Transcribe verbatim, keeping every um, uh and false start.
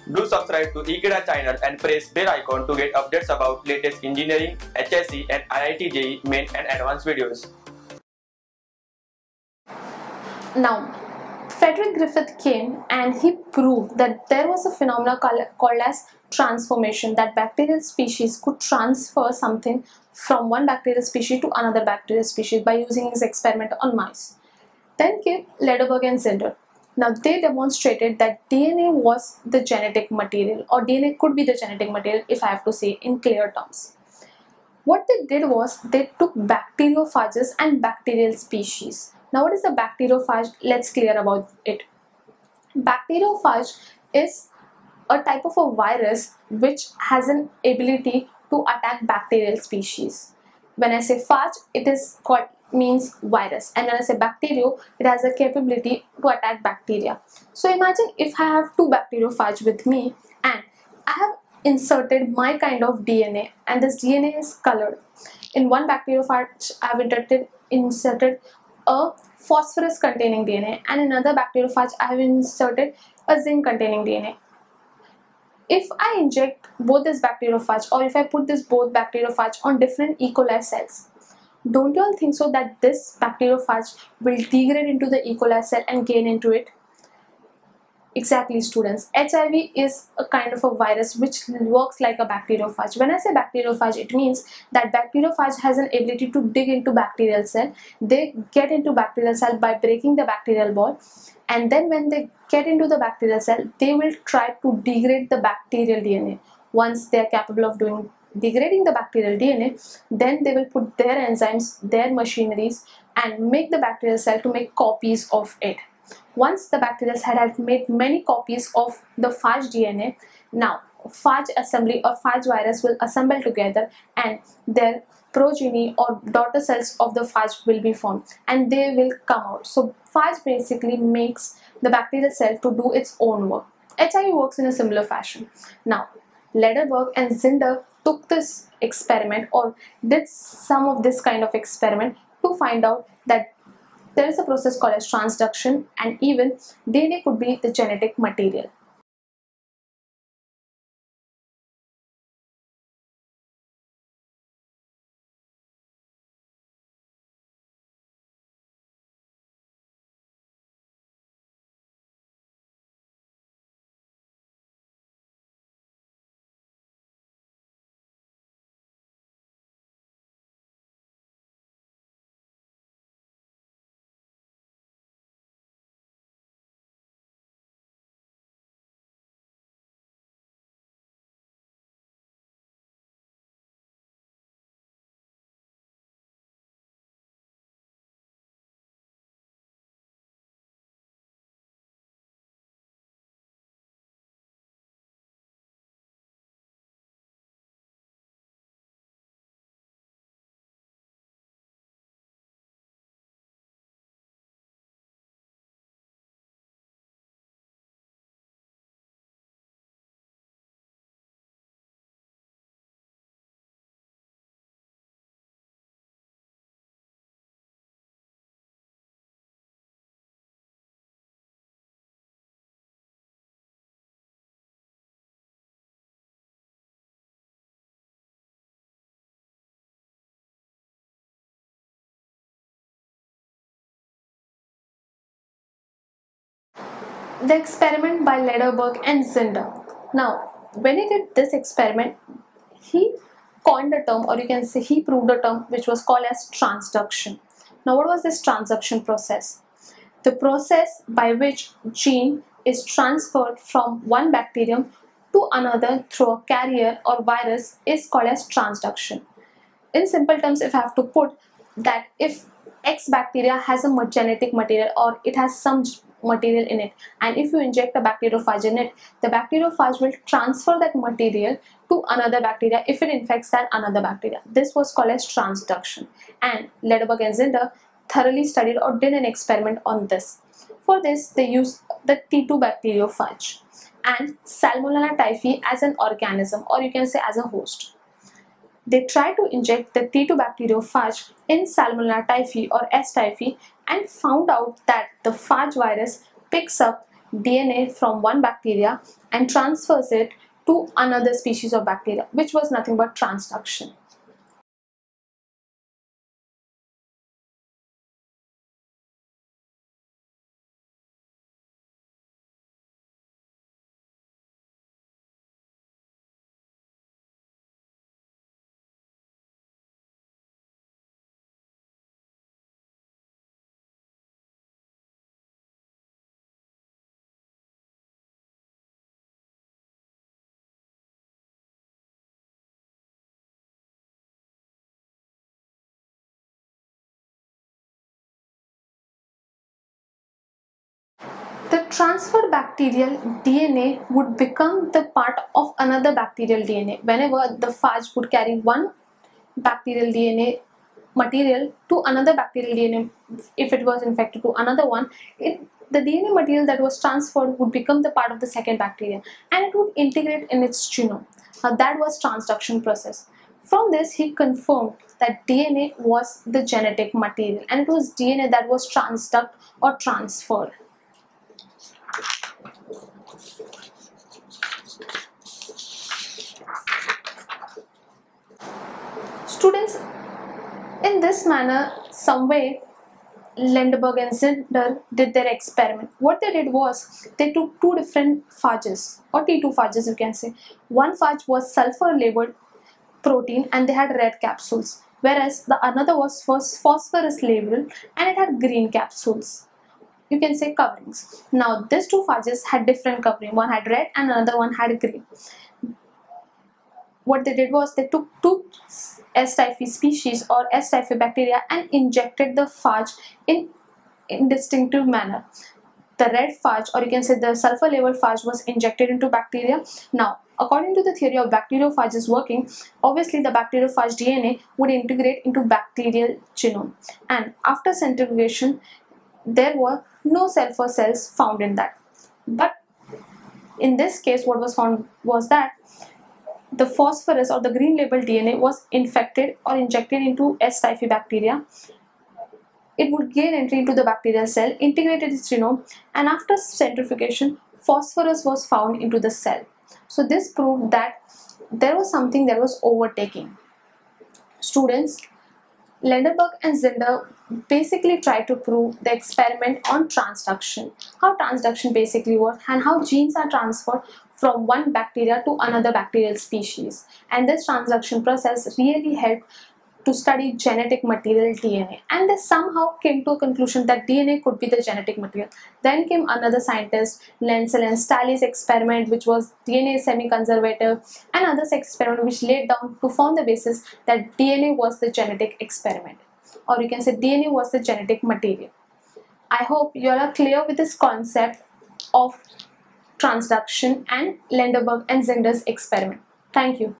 Do subscribe to Ekeeda channel and press bell icon to get updates about latest engineering, H S C and I I T J E E main and advanced videos. Now, Frederick Griffith came and he proved that there was a phenomenon called as transformation, that bacterial species could transfer something from one bacterial species to another bacterial species by using his experiment on mice. Then came Lederberg and Zinder. Now they demonstrated that D N A was the genetic material, or D N A could be the genetic material, if I have to say in clear terms. What they did was they took bacteriophages and bacterial species. Now what is a bacteriophage? Let's clear about it. Bacteriophage is a type of a virus which has an ability to attack bacterial species. When I say phage, it is called means virus, and when I say bacterio, it has a capability to attack bacteria. So imagine if I have two bacteriophage with me and I have inserted my kind of D N A, and this D N A is colored. In one bacteriophage I have inserted, inserted a phosphorus containing D N A, and in another bacteriophage I have inserted a zinc containing D N A. If I inject both this bacteriophage, or if I put this both bacteriophage on different E. coli cells, don't you all think so that this bacteriophage will degrade into the E. coli cell and gain into it? Exactly, students. H I V is a kind of a virus which works like a bacteriophage. When I say bacteriophage, it means that bacteriophage has an ability to dig into bacterial cell. They get into bacterial cell by breaking the bacterial wall, and then when they get into the bacterial cell, they will try to degrade the bacterial D N A. Once they are capable of doing degrading the bacterial D N A, then they will put their enzymes, their machineries, and make the bacterial cell to make copies of it. Once the bacterial cell has made many copies of the phage D N A, now phage assembly or phage virus will assemble together, and their progeny or daughter cells of the phage will be formed, and they will come out. So phage basically makes the bacterial cell to do its own work. H I V works in a similar fashion. Now, Lederberg and Zinder took this experiment, or did some of this kind of experiment, to find out that there is a process called as transduction, and even D N A could be the genetic material. The experiment by Lederberg and Zinder. Now, when he did this experiment, he coined a term, or you can say he proved a term which was called as transduction. Now, what was this transduction process? The process by which gene is transferred from one bacterium to another through a carrier or virus is called as transduction. In simple terms, if I have to put that, if X bacteria has a genetic material, or it has some material in it, and if you inject a bacteriophage in it, the bacteriophage will transfer that material to another bacteria if it infects that another bacteria. This was called as transduction, and Lederberg and Zinder thoroughly studied or did an experiment on this. For this, they used the T two bacteriophage and Salmonella typhi as an organism, or you can say as a host. They tried to inject the T two bacteriophage in Salmonella typhi or S. typhi and found out that the phage virus picks up D N A from one bacteria and transfers it to another species of bacteria, which was nothing but transduction. The transferred bacterial D N A would become the part of another bacterial D N A whenever the phage would carry one bacterial D N A material to another bacterial D N A. If it was infected to another one, it, the D N A material that was transferred would become the part of the second bacteria and it would integrate in its genome. Now that was transduction process. From this, he confirmed that D N A was the genetic material and it was D N A that was transducted or transferred. Students, in this manner, some way, Lederberg and Zinder did their experiment. What they did was, they took two different phages, or T two phages you can say. One phage was sulfur labeled protein and they had red capsules, whereas the another was, was phosphorus labeled and it had green capsules. You can say coverings. Now these two phages had different covering. One had red and another one had green. What they did was they took two S. typhi species or S. typhi bacteria and injected the phage in indistinctive manner. The red phage, or you can say the sulfur labeled phage, was injected into bacteria. Now, according to the theory of bacteriophages working, obviously the bacteriophage D N A would integrate into bacterial genome, and after centrifugation there were no sulfur cells found in that. But in this case, what was found was that the phosphorus or the green label D N A was infected or injected into S. typhi bacteria. It would gain entry into the bacterial cell, integrated its genome, and after centrifugation, phosphorus was found into the cell. So this proved that there was something that was overtaking. Students, Lederberg and Zinder basically tried to prove the experiment on transduction, how transduction basically works and how genes are transferred from one bacteria to another bacterial species. And this transduction process really helped to study genetic material D N A, and they somehow came to a conclusion that D N A could be the genetic material. Then came another scientist, Lensel and Staley's experiment, which was D N A semi-conservative, and others experiment which laid down to form the basis that D N A was the genetic experiment, or you can say D N A was the genetic material. I hope you all are clear with this concept of transduction and Lederberg and Zinder's experiment. Thank you.